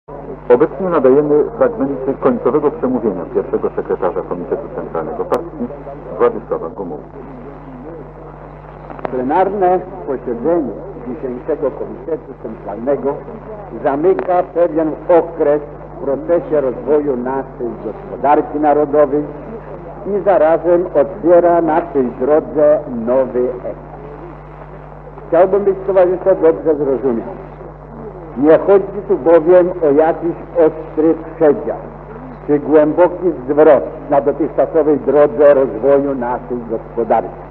Obecnie nadajemy fragmenty końcowego przemówienia pierwszego sekretarza Komitetu Centralnego Partii Władysława Gomułki. Plenarne posiedzenie dzisiejszego Komitetu Centralnego zamyka pewien okres w procesie rozwoju naszej gospodarki narodowej i zarazem otwiera na tej drodze nowy etap. Chciałbym być, towarzysze, dobrze zrozumiał. Nie chodzi tu bowiem o jakiś ostry przedział czy głęboki zwrot na dotychczasowej drodze rozwoju naszej gospodarki.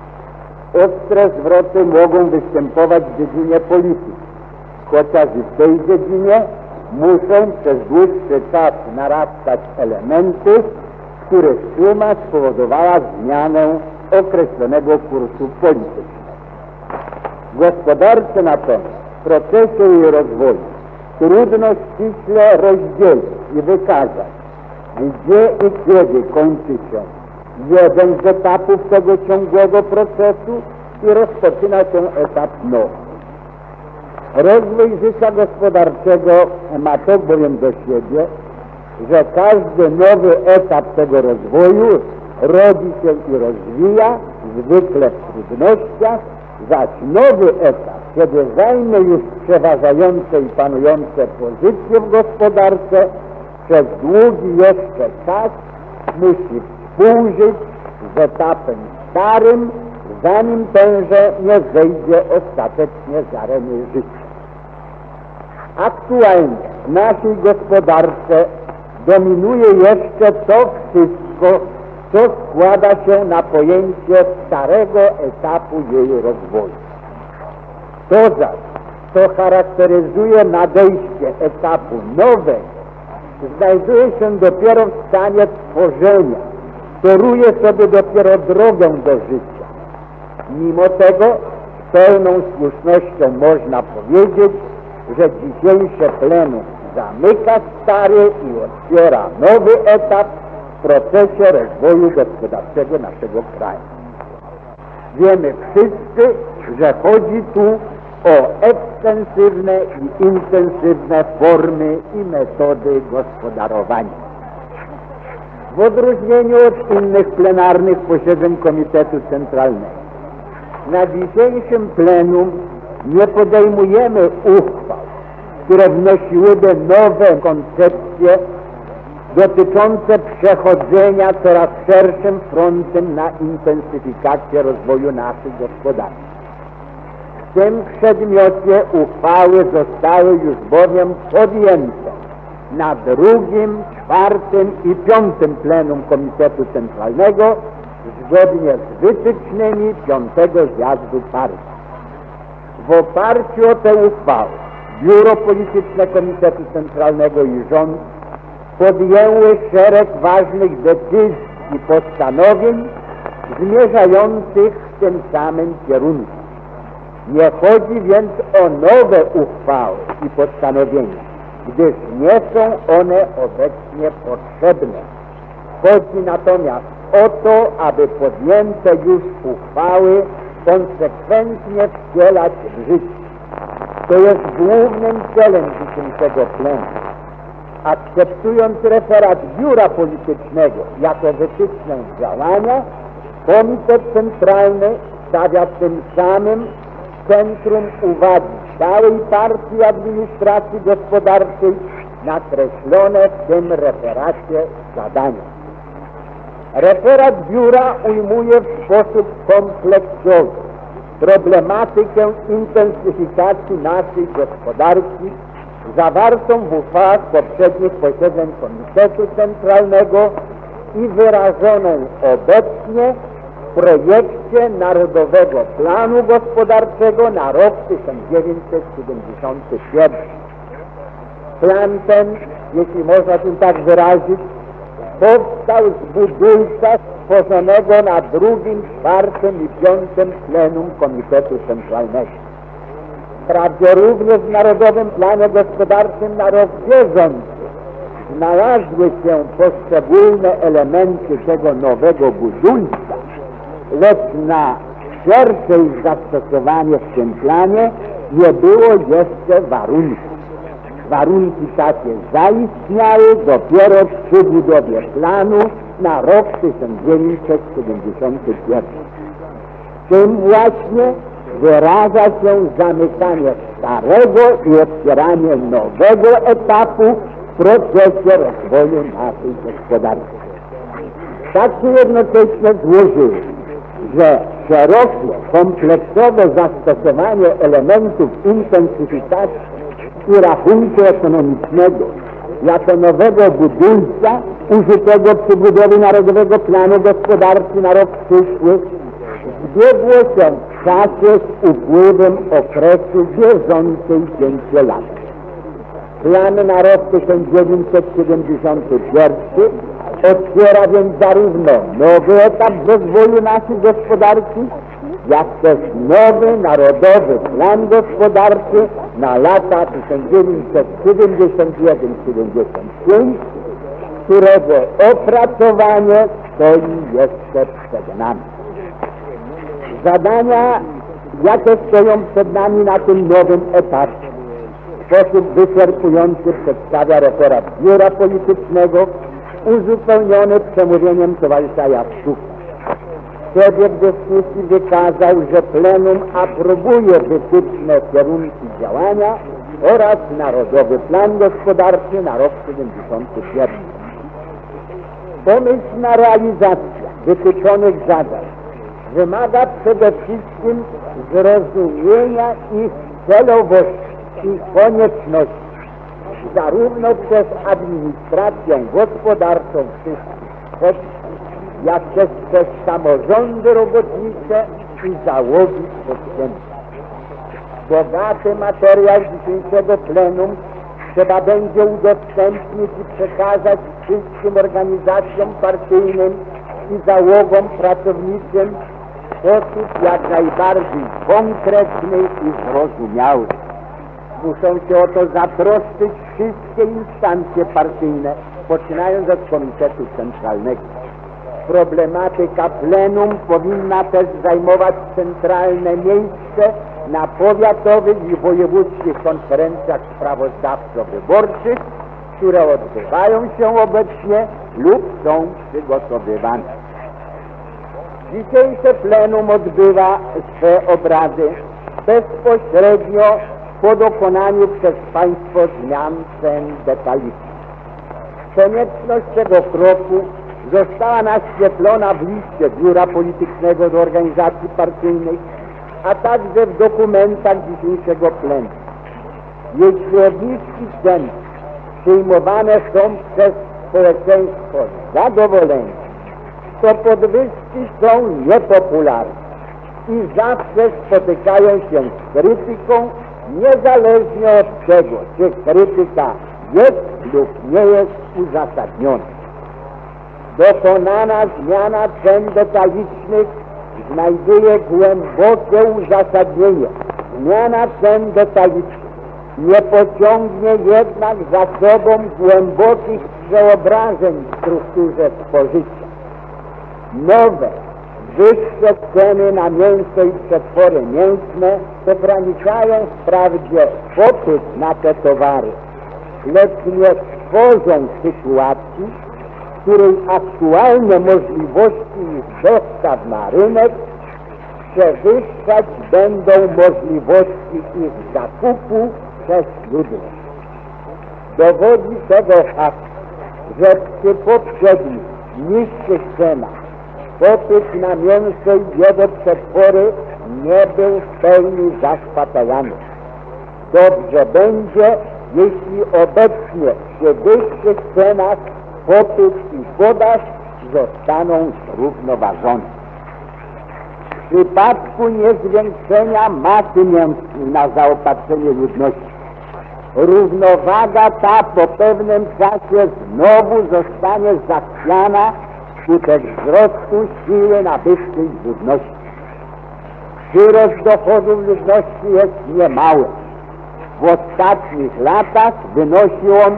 Ostre zwroty mogą występować w dziedzinie polityki, chociaż i w tej dziedzinie muszą przez dłuższy czas narastać elementy, których suma spowodowała zmianę określonego kursu politycznego. W gospodarce natomiast w procesie jej rozwoju trudno ściśle rozdzielić i wykazać, gdzie i kiedy kończy się jeden z etapów tego ciągłego procesu i rozpoczyna się etap nowy. Rozwój życia gospodarczego ma to bowiem do siebie, że każdy nowy etap tego rozwoju rodzi się i rozwija, zwykle w trudnościach, zaś nowy etap, kiedy zajmie już przeważające i panujące pozycje w gospodarce, przez długi jeszcze czas musi współżyć z etapem starym, zanim tenże nie zejdzie ostatecznie z areny życia. Aktualnie w naszej gospodarce dominuje jeszcze to wszystko, co składa się na pojęcie starego etapu jej rozwoju. To zaś, co charakteryzuje nadejście etapu nowego, znajduje się dopiero w stanie tworzenia, toruje sobie dopiero drogę do życia. Mimo tego z pełną słusznością można powiedzieć, że dzisiejsze plenum zamyka stary i otwiera nowy etap w procesie rozwoju gospodarczego naszego kraju. Wiemy wszyscy, że chodzi tu o ekstensywne i intensywne formy i metody gospodarowania. W odróżnieniu od innych plenarnych posiedzeń Komitetu Centralnego, na dzisiejszym plenum nie podejmujemy uchwał, które wnosiłyby nowe koncepcje dotyczące przechodzenia coraz szerszym frontem na intensyfikację rozwoju naszej gospodarki. W tym przedmiocie uchwały zostały już bowiem podjęte na 2., 4. i 5. plenum Komitetu Centralnego zgodnie z wytycznymi 5. zjazdu partii. W oparciu o tę uchwałę Biuro Polityczne Komitetu Centralnego i rząd podjęły szereg ważnych decyzji i postanowień zmierzających w tym samym kierunku. Nie chodzi więc o nowe uchwały i postanowienia, gdyż nie są one obecnie potrzebne. Chodzi natomiast o to, aby podjęte już uchwały konsekwentnie wcielać w życie. To jest głównym celem dzisiejszego plenum. Akceptując referat Biura Politycznego jako wytyczne działania, Komitet Centralny stawia tym samym w centrum uwagi całej partii administracji gospodarczej nakreślone w tym referacie zadania. Referat biura ujmuje w sposób kompleksowy problematykę intensyfikacji naszej gospodarki zawartą w uchwałach poprzednich posiedzeń Komitetu Centralnego i wyrażoną obecnie w projekcie Narodowego Planu Gospodarczego na rok 1971. Plan ten, jeśli można się tak wyrazić, powstał z budulca stworzonego na 2., 4. i 5. plenum Komitetu Centralnego. Wprawdzie również w Narodowym Planie Gospodarczym na rok bieżący znalazły się poszczególne elementy tego nowego budulca, lecz na szersze ich zastosowanie w tym planie nie było jeszcze warunków. warunki takie zaistniały dopiero przy budowie planu na rok 1971. Tym właśnie wyraża się zamykanie starego i otwieranie nowego etapu w procesie rozwoju naszej gospodarki. Tak się jednocześnie złożyło, że szerokie, kompleksowe zastosowanie elementów intensyfikacji i rachunku ekonomicznego jako nowego budulca użytego przy budowie Narodowego Planu Gospodarki na rok przyszły zbiegło się w czasie z upływem okresu bieżącej 5 lat. Plany na rok 1971 otwiera więc zarówno nowy etap rozwoju naszej gospodarki, jak też nowy Narodowy Plan Gospodarczy na lata 1971-75, którego opracowanie stoi jeszcze przed nami. Zadania, jakie stoją przed nami na tym nowym etapie, w sposób wyczerpujący przedstawia referat Biura Politycznego, uzupełniony przemówieniem towarzysza Jaszczuka. Przebieg dyskusji wykazał, że Plenum aprobuje wytyczne kierunki działania oraz Narodowy Plan Gospodarczy na rok 1971. Pomyślna realizacja wytyczonych zadań wymaga przede wszystkim zrozumienia ich celowości i konieczności zarówno przez administrację gospodarczą wszystkich, jak też przez samorządy robotnicze i załogi przedsiębiorstw. Bogaty materiał dzisiejszego plenum trzeba będzie udostępnić i przekazać wszystkim organizacjom partyjnym i załogom pracowniczym w sposób jak najbardziej konkretny i zrozumiały. Muszą się o to zatroszczyć wszystkie instancje partyjne, poczynając od Komitetu Centralnego. Problematyka plenum powinna też zajmować centralne miejsce na powiatowych i wojewódzkich konferencjach sprawozdawczo-wyborczych, które odbywają się obecnie lub są przygotowywane. Dzisiejsze plenum odbywa swe obrady bezpośrednio po dokonaniu przez państwo zmian cen detalicznych. Konieczność tego kroku została naświetlona w liście Biura Politycznego do organizacji partyjnych, a także w dokumentach dzisiejszego plenum. Jeśli obniżki cen przyjmowane są przez społeczeństwo zadowoleni, to podwyżki są niepopularne i zawsze spotykają się z krytyką, niezależnie od tego, czy krytyka jest lub nie jest uzasadniona. Dokonana zmiana cen detalicznych znajduje głębokie uzasadnienie. Zmiana cen detalicznych nie pociągnie jednak za sobą głębokich przeobrażeń w strukturze spożycia. Nowe, wyższe ceny na mięso i przetwory mięsne ograniczają wprawdzie popyt na te towary, lecz nie tworzą sytuacji, w której aktualne możliwości ich dostaw na rynek przewyższać będą możliwości ich zakupu przez ludność. Dowodzi tego fakt, że przy poprzednich niższych cenach popyt na mięso i jego przetwory nie był w pełni zaspokajany. Dobrze będzie, jeśli obecnie przy wyższych cenach popyt i podaż zostaną zrównoważone. W przypadku niezwiększenia masy mięsnej na zaopatrzenie ludności, równowaga ta po pewnym czasie znowu zostanie zachwiana wskutek wzrostu siły nabywczej ludności. Przyrost dochodów ludności jest niemały. W ostatnich latach wynosi on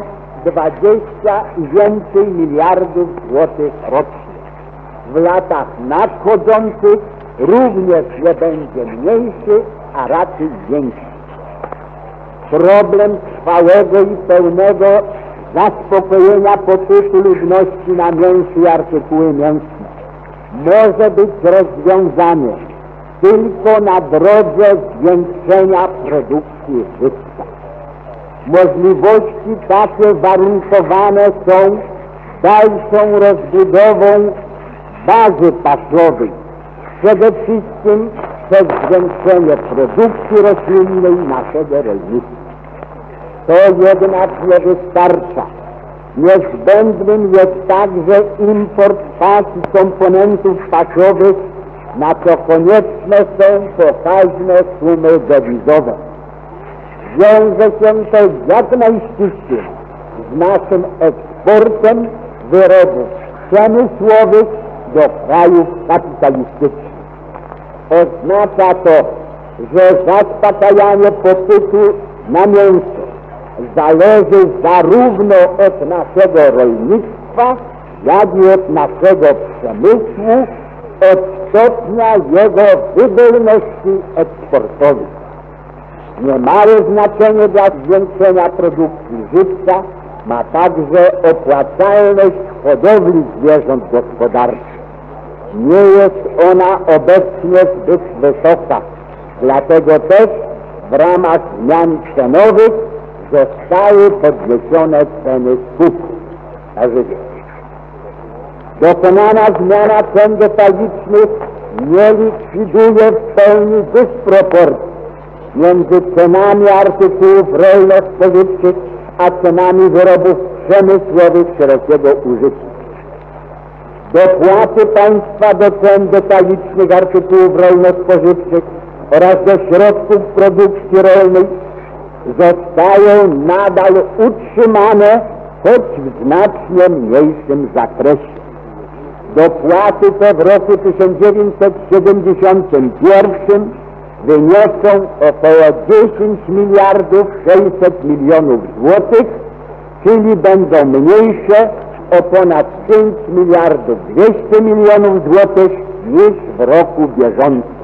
20 i więcej miliardów złotych rocznie. W latach nadchodzących również nie będzie mniejszy, a raczej większy. Problem trwałego i pełnego zaspokojenia popytu ludności na mięso i artykuły mięsne może być rozwiązane tylko na drodze zwiększenia produkcji żywca. Możliwości takie warunkowane są dalszą rozbudową bazy pasowej, przede wszystkim przez zwiększenie produkcji roślinnej naszego rolnictwa. To jednak nie wystarcza. Niezbędnym jest także import pas i komponentów pasowych, na co konieczne są pokaźne sumy dewizowe. Wiąże się to jak najściślej z naszym eksportem wyrobów przemysłowych do krajów kapitalistycznych. Oznacza to, że zaspokajanie popytu na mięso zależy zarówno od naszego rolnictwa, jak i od naszego przemysłu, od stopnia jego wydolności eksportowej. Niemałe znaczenie dla zwiększenia produkcji żywca ma także opłacalność hodowli zwierząt gospodarczych. Nie jest ona obecnie zbyt wysoka, dlatego też w ramach zmian cenowych zostały podniesione ceny skupu na żywioł. Dokonana zmiana cen detalicznych nie likwiduje w pełni dysproporcji między cenami artykułów rolno-spożywczych a cenami wyrobów przemysłowych szerokiego użycia. Dopłaty państwa do cen detalicznych artykułów rolno-spożywczych oraz do środków produkcji rolnej zostają nadal utrzymane, choć w znacznie mniejszym zakresie. Dopłaty te w roku 1971 wyniosą około 10 miliardów 600 milionów złotych, czyli będą mniejsze o ponad 5 miliardów 200 milionów złotych niż w roku bieżącym.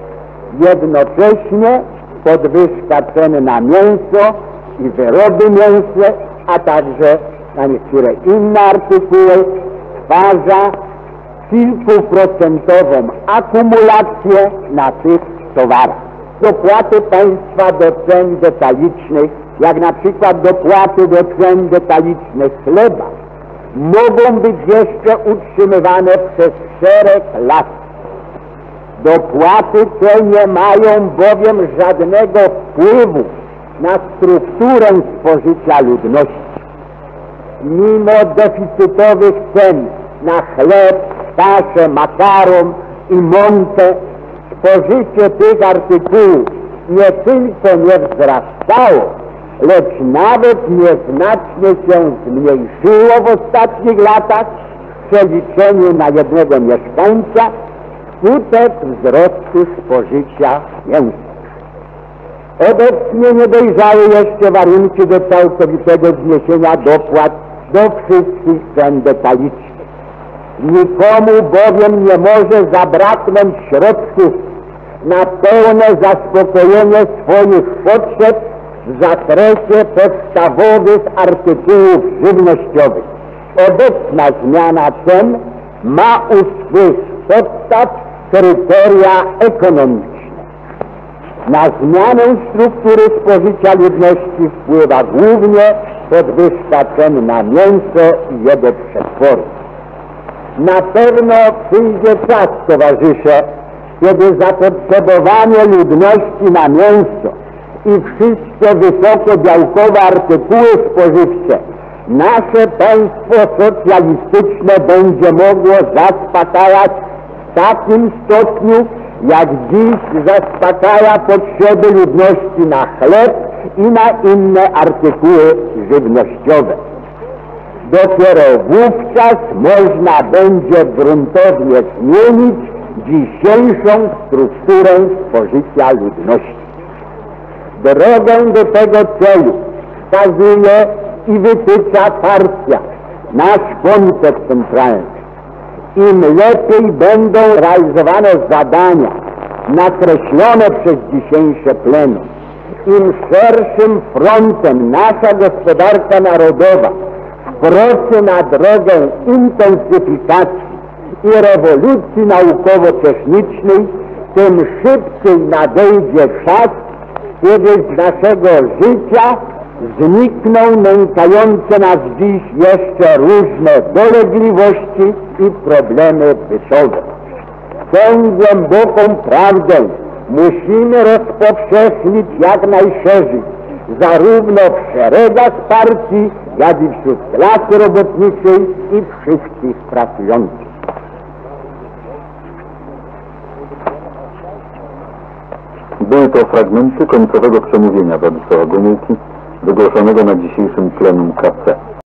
Jednocześnie podwyżka cen na mięso i wyroby mięsne, a także na niektóre inne artykuły stwarza kilkuprocentową akumulację na tych towarach. Dopłaty państwa do cen detalicznych, jak na przykład dopłaty do cen detalicznych chleba, mogą być jeszcze utrzymywane przez szereg lat. Dopłaty te nie mają bowiem żadnego wpływu na strukturę spożycia ludności. Mimo deficytowych cen na chleb, kaszę, makaron i mąkę, spożycie tych artykułów nie tylko nie wzrastało, lecz nawet nieznacznie się zmniejszyło w ostatnich latach w przeliczeniu na jednego mieszkańca wskutek wzrostu spożycia mięsa. Obecnie nie dojrzały jeszcze warunki do całkowitego zniesienia dopłat do wszystkich cen detalicznych. Nikomu bowiem nie może zabraknąć środków na pełne zaspokojenie swoich potrzeb w zakresie podstawowych artykułów żywnościowych. Obecna zmiana cen ma u swych podstaw kryteria ekonomiczne. Na zmianę struktury spożycia ludności wpływa głównie podwyżka cen na mięso i jego przetwory. Na pewno przyjdzie czas, towarzysze, kiedy zapotrzebowanie ludności na mięso i wszystkie wysokobiałkowe artykuły spożywcze nasze państwo socjalistyczne będzie mogło zaspokajać w takim stopniu, jak dziś zaspokaja potrzeby ludności na chleb i na inne artykuły żywnościowe. Dopiero wówczas można będzie gruntownie zmienić dzisiejszą strukturę spożycia ludności. Drogę do tego celu wskazuje i wytycza partia, nasz komitet centralny. Im lepiej będą realizowane zadania nakreślone przez dzisiejsze plenum im szerszym frontem nasza gospodarka narodowa wkroczy na drogę intensyfikacji i rewolucji naukowo-technicznej, tym szybciej nadejdzie czas, kiedy z naszego życia znikną nękające nas dziś jeszcze różne dolegliwości i problemy bytowe. Tę głęboką prawdę musimy rozpowszechnić jak najszerzej, zarówno w szeregach partii, jak i wśród klasy robotniczej i wszystkich pracujących. Były to fragmenty końcowego przemówienia Władysława Gomułki, wygłoszonego na dzisiejszym plenum KC.